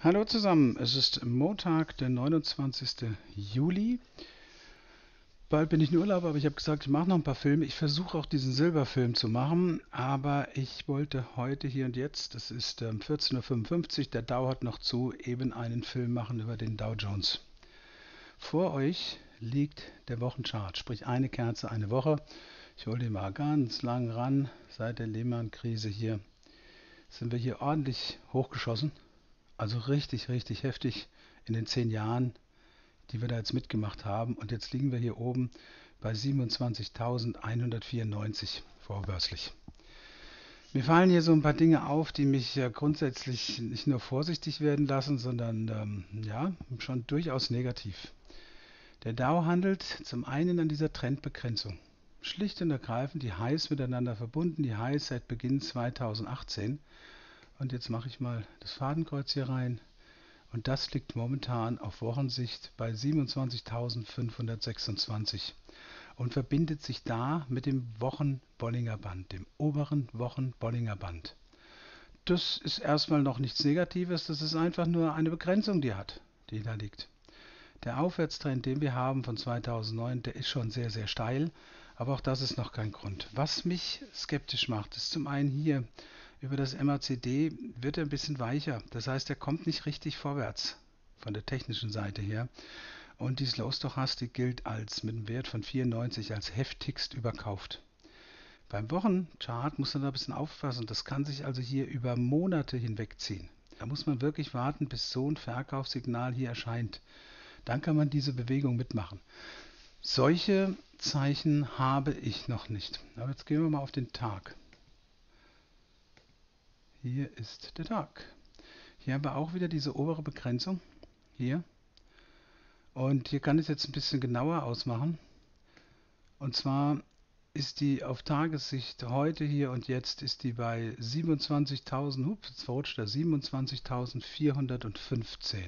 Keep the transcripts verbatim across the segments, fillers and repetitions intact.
Hallo zusammen, es ist Montag, der neunundzwanzigste Juli. Bald bin ich in Urlaub, aber ich habe gesagt, ich mache noch ein paar Filme. Ich versuche auch diesen Silberfilm zu machen, aber ich wollte heute hier und jetzt, das ist ähm, vierzehn Uhr fünfundfünfzig, der Dow hat noch zu, eben einen Film machen über den Dow Jones. Vor euch liegt der Wochenchart, sprich eine Kerze, eine Woche. Ich hole den mal ganz lang ran. Seit der Lehman-Krise hier sind wir hier ordentlich hochgeschossen. Also richtig, richtig heftig in den zehn Jahren, die wir da jetzt mitgemacht haben. Und jetzt liegen wir hier oben bei siebenundzwanzigtausendeinhundertvierundneunzig vorbörslich. Mir fallen hier so ein paar Dinge auf, die mich ja grundsätzlich nicht nur vorsichtig werden lassen, sondern ähm, ja, schon durchaus negativ. Der Dow handelt zum einen an dieser Trendbegrenzung. Schlicht und ergreifend die Highs miteinander verbunden, die Highs seit Beginn zweitausendachtzehn. Und jetzt mache ich mal das Fadenkreuz hier rein. Und das liegt momentan auf Wochensicht bei siebenundzwanzigtausendfünfhundertsechsundzwanzig und verbindet sich da mit dem Wochen-Bollinger Band, dem oberen Wochen-Bollinger Band. Das ist erstmal noch nichts Negatives, das ist einfach nur eine Begrenzung, die hat, die da liegt. Der Aufwärtstrend, den wir haben von zweitausendneun, der ist schon sehr, sehr steil, aber auch das ist noch kein Grund. Was mich skeptisch macht, ist zum einen hier über das M A C D wird er ein bisschen weicher. Das heißt, er kommt nicht richtig vorwärts von der technischen Seite her. Und die Slow-Stochastik gilt als mit einem Wert von vierundneunzig als heftigst überkauft. Beim Wochenchart muss man da ein bisschen aufpassen. Das kann sich also hier über Monate hinwegziehen. Da muss man wirklich warten, bis so ein Verkaufssignal hier erscheint. Dann kann man diese Bewegung mitmachen. Solche Zeichen habe ich noch nicht. Aber jetzt gehen wir mal auf den Tag. Hier ist der Tag. Hier haben wir auch wieder diese obere Begrenzung. Hier. Und hier kann ich es jetzt ein bisschen genauer ausmachen. Und zwar ist die auf Tagessicht heute hier und jetzt ist die bei siebenundzwanzigtausend, hups, jetzt verrutscht er, siebenundzwanzigtausendvierhundertfünfzehn.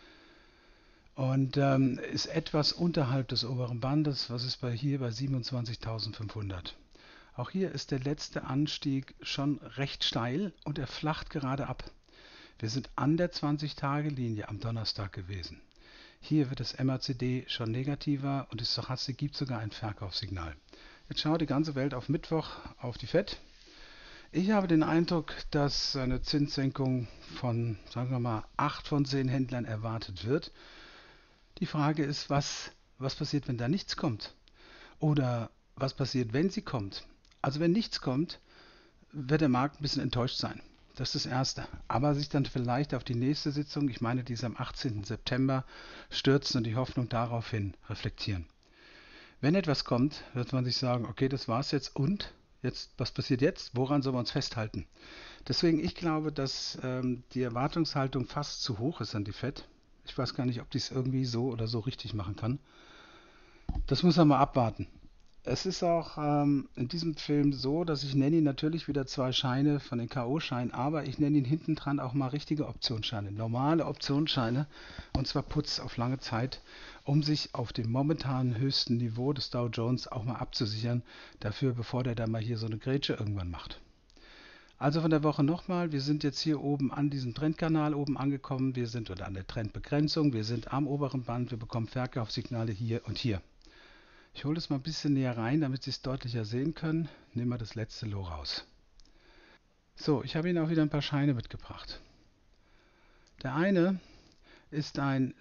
Und ähm, ist etwas unterhalb des oberen Bandes. Was ist bei hier bei siebenundzwanzigtausendfünfhundert? Auch hier ist der letzte Anstieg schon recht steil und er flacht gerade ab. Wir sind an der zwanzig-Tage-Linie am Donnerstag gewesen. Hier wird das M A C D schon negativer und die Stochastik gibt sogar ein Verkaufssignal. Jetzt schaut die ganze Welt auf Mittwoch auf die Fed. Ich habe den Eindruck, dass eine Zinssenkung von, sagen wir mal, acht von zehn Händlern erwartet wird. Die Frage ist, was, was passiert, wenn da nichts kommt? Oder was passiert, wenn sie kommt? Also wenn nichts kommt, wird der Markt ein bisschen enttäuscht sein. Das ist das Erste. Aber sich dann vielleicht auf die nächste Sitzung, ich meine, die ist am achtzehnten September, stürzen und die Hoffnung daraufhin reflektieren. Wenn etwas kommt, wird man sich sagen, okay, das war's jetzt und jetzt, was passiert jetzt? Woran sollen wir uns festhalten? Deswegen, ich glaube, dass ähm, die Erwartungshaltung fast zu hoch ist an die Fed. Ich weiß gar nicht, ob die es irgendwie so oder so richtig machen kann. Das muss man mal abwarten. Es ist auch ähm, in diesem Film so, dass ich nenne ihn natürlich wieder zwei Scheine von den K O-Scheinen, aber ich nenne ihn hinten dran auch mal richtige Optionsscheine, normale Optionsscheine und zwar Putz auf lange Zeit, um sich auf dem momentanen höchsten Niveau des Dow Jones auch mal abzusichern, dafür bevor der da mal hier so eine Grätsche irgendwann macht. Also von der Woche nochmal, wir sind jetzt hier oben an diesem Trendkanal oben angekommen, wir sind oder an der Trendbegrenzung, wir sind am oberen Band, wir bekommen Verkaufssignale hier und hier. Ich hole das mal ein bisschen näher rein, damit Sie es deutlicher sehen können. Nehmen wir das letzte Loch raus. So, ich habe Ihnen auch wieder ein paar Scheine mitgebracht. Der eine ist ein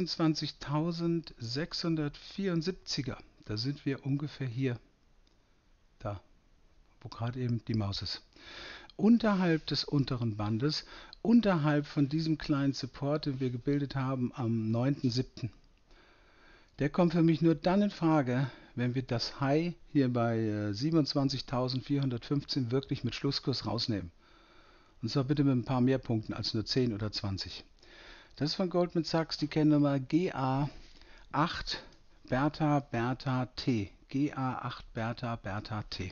sechsundzwanzigtausendsechshundertvierundsiebziger. Da sind wir ungefähr hier. Da, wo gerade eben die Maus ist. Unterhalb des unteren Bandes, unterhalb von diesem kleinen Support, den wir gebildet haben am neunten siebten Der kommt für mich nur dann in Frage, wenn wir das High hier bei äh, siebenundzwanzigtausendvierhundertfünfzehn wirklich mit Schlusskurs rausnehmen. Und zwar bitte mit ein paar mehr Punkten als nur zehn oder zwanzig. Das ist von Goldman Sachs die Kennnummer G A acht Bertha Bertha T. G A acht Bertha Bertha T.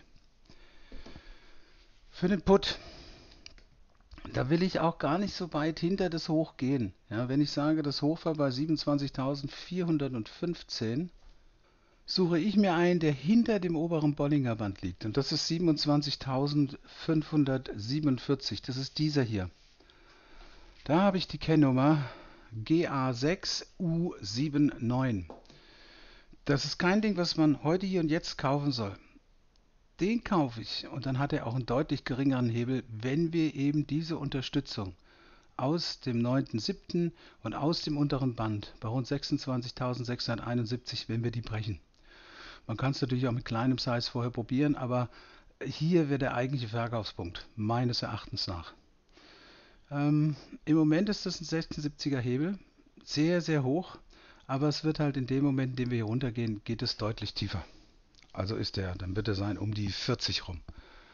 Für den Put, da will ich auch gar nicht so weit hinter das Hoch gehen. Ja, wenn ich sage, das Hoch war bei siebenundzwanzigtausendvierhundertfünfzehn, suche ich mir einen, der hinter dem oberen Bollinger Band liegt. Und das ist siebenundzwanzigtausendfünfhundertsiebenundvierzig. Das ist dieser hier. Da habe ich die Kennnummer G A sechs U neunundsiebzig. Das ist kein Ding, was man heute hier und jetzt kaufen soll. Den kaufe ich und dann hat er auch einen deutlich geringeren Hebel, wenn wir eben diese Unterstützung aus dem neunten siebten und aus dem unteren Band bei rund sechsundzwanzigtausendsechshunderteinundsiebzig, wenn wir die brechen. Man kann es natürlich auch mit kleinem Size vorher probieren, aber hier wäre der eigentliche Verkaufspunkt, meines Erachtens nach. Ähm, Im Moment ist das ein sechsundsiebziger Hebel, sehr, sehr hoch, aber es wird halt in dem Moment, in dem wir hier runtergehen, geht es deutlich tiefer. Also ist der, dann wird er sein um die vierzig rum.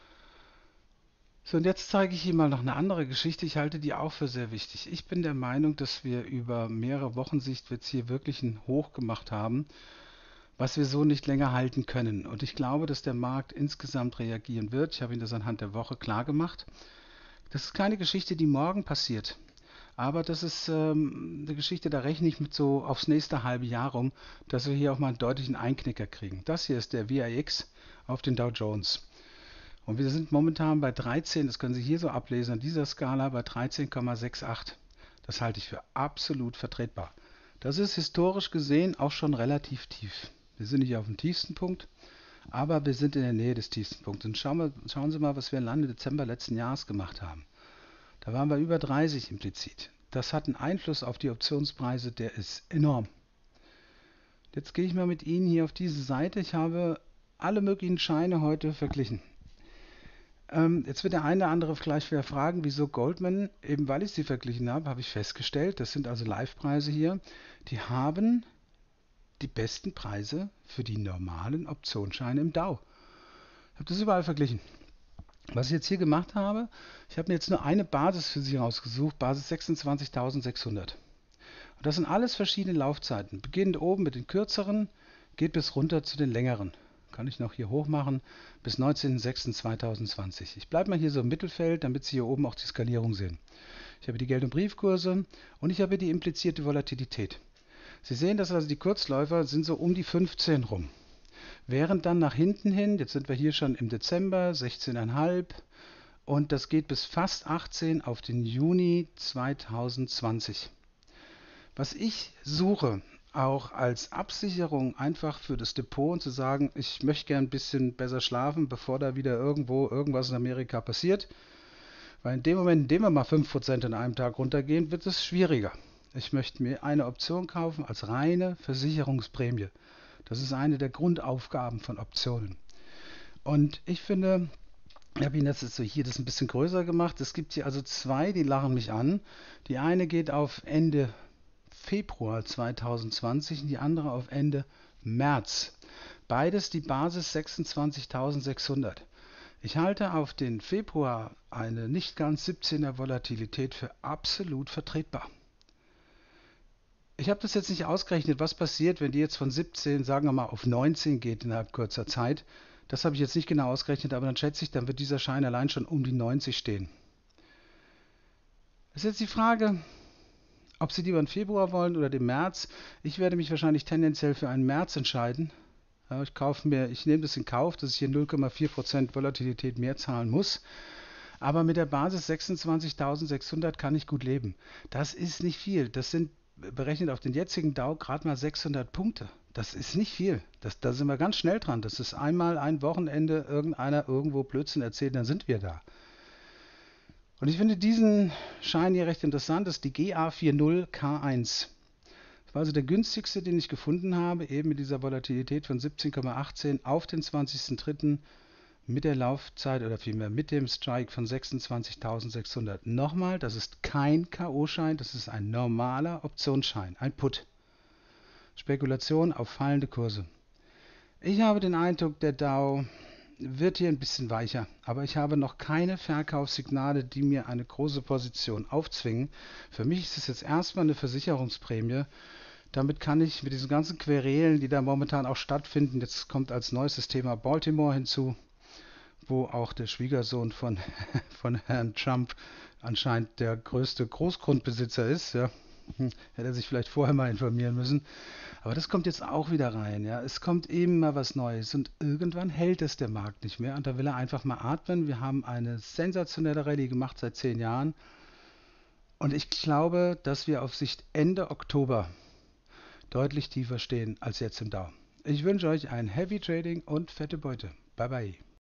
So, und jetzt zeige ich Ihnen mal noch eine andere Geschichte. Ich halte die auch für sehr wichtig. Ich bin der Meinung, dass wir über mehrere Wochen Sicht jetzt hier wirklich ein Hoch gemacht haben, was wir so nicht länger halten können. Und ich glaube, dass der Markt insgesamt reagieren wird. Ich habe Ihnen das anhand der Woche klar gemacht. Das ist keine Geschichte, die morgen passiert. Aber das ist ähm, eine Geschichte, da rechne ich mit so aufs nächste halbe Jahr rum, dass wir hier auch mal einen deutlichen Einknicker kriegen. Das hier ist der V I X auf den Dow Jones. Und wir sind momentan bei dreizehn, das können Sie hier so ablesen, an dieser Skala bei dreizehn Komma achtundsechzig. Das halte ich für absolut vertretbar. Das ist historisch gesehen auch schon relativ tief. Wir sind nicht auf dem tiefsten Punkt, aber wir sind in der Nähe des tiefsten Punkts. Und schauen, wir, schauen Sie mal, was wir Ende Dezember letzten Jahres gemacht haben. Da waren wir über dreißig implizit. Das hat einen Einfluss auf die Optionspreise, der ist enorm. Jetzt gehe ich mal mit Ihnen hier auf diese Seite. Ich habe alle möglichen Scheine heute verglichen. Ähm, jetzt wird der eine oder andere vielleicht wieder fragen, wieso Goldman, eben weil ich sie verglichen habe, habe ich festgestellt, das sind also Live-Preise hier, die haben die besten Preise für die normalen Optionsscheine im Dow. Ich habe das überall verglichen. Was ich jetzt hier gemacht habe, ich habe mir jetzt nur eine Basis für Sie rausgesucht, Basis sechsundzwanzigtausendsechshundert. Und das sind alles verschiedene Laufzeiten. Beginnend oben mit den kürzeren, geht bis runter zu den längeren. Kann ich noch hier hoch machen, bis neunzehnten sechsten zweitausendzwanzig. Ich bleibe mal hier so im Mittelfeld, damit Sie hier oben auch die Skalierung sehen. Ich habe die Geld- und Briefkurse und ich habe die implizierte Volatilität. Sie sehen, dass also die Kurzläufer sind so um die fünfzehn rum. Während dann nach hinten hin, jetzt sind wir hier schon im Dezember, sechzehn Komma fünf und das geht bis fast achtzehn auf den Juni zweitausendzwanzig. Was ich suche, auch als Absicherung einfach für das Depot und zu sagen, ich möchte gern ein bisschen besser schlafen, bevor da wieder irgendwo irgendwas in Amerika passiert, weil in dem Moment, in dem wir mal fünf Prozent in einem Tag runtergehen, wird es schwieriger. Ich möchte mir eine Option kaufen als reine Versicherungsprämie. Das ist eine der Grundaufgaben von Optionen. Und ich finde, ich habe Ihnen jetzt so hier das ein bisschen größer gemacht. Es gibt hier also zwei, die lachen mich an. Die eine geht auf Ende Februar zweitausendzwanzig und die andere auf Ende März. Beides die Basis sechsundzwanzigtausendsechshundert. Ich halte auf den Februar eine nicht ganz siebzehner Volatilität für absolut vertretbar. Ich habe das jetzt nicht ausgerechnet, was passiert, wenn die jetzt von siebzehn, sagen wir mal, auf neunzehn geht innerhalb kurzer Zeit. Das habe ich jetzt nicht genau ausgerechnet, aber dann schätze ich, dann wird dieser Schein allein schon um die neunzig stehen. Das ist jetzt die Frage, ob Sie lieber den Februar wollen oder den März. Ich werde mich wahrscheinlich tendenziell für einen März entscheiden. Ja, ich kaufe mir, ich nehme das in Kauf, dass ich hier null Komma vier Prozent Volatilität mehr zahlen muss. Aber mit der Basis sechsundzwanzigtausendsechshundert kann ich gut leben. Das ist nicht viel. Das sind berechnet auf den jetzigen Dow gerade mal sechshundert Punkte. Das ist nicht viel. Das, da sind wir ganz schnell dran. Das ist einmal ein Wochenende, irgendeiner irgendwo Blödsinn erzählt, dann sind wir da. Und ich finde diesen Schein hier recht interessant. Das ist die G A vierzig K eins. Das war also der günstigste, den ich gefunden habe, eben mit dieser Volatilität von siebzehn Komma achtzehn auf den zwanzigsten dritten mit der Laufzeit oder vielmehr mit dem Strike von sechsundzwanzigtausendsechshundert. Nochmal, das ist kein K O-Schein, das ist ein normaler Optionsschein, ein Put. Spekulation auf fallende Kurse. Ich habe den Eindruck, der Dow wird hier ein bisschen weicher, aber ich habe noch keine Verkaufssignale, die mir eine große Position aufzwingen. Für mich ist es jetzt erstmal eine Versicherungsprämie. Damit kann ich mit diesen ganzen Querelen, die da momentan auch stattfinden, jetzt kommt als neuestes Thema Baltimore hinzu, wo auch der Schwiegersohn von, von Herrn Trump anscheinend der größte Großgrundbesitzer ist. Ja. Hätte er sich vielleicht vorher mal informieren müssen. Aber das kommt jetzt auch wieder rein. Ja. Es kommt immer was Neues und irgendwann hält es der Markt nicht mehr und da will er einfach mal atmen. Wir haben eine sensationelle Rallye gemacht seit zehn Jahren Und ich glaube, dass wir auf Sicht Ende Oktober deutlich tiefer stehen als jetzt im Dow. Ich wünsche euch ein Heavy Trading und fette Beute. Bye bye.